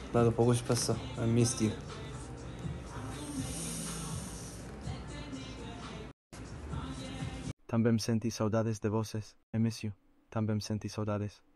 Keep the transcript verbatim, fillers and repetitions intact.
Dado pouco se passou. I missed you. Também senti saudades de vocês. I miss you. Também senti saudades.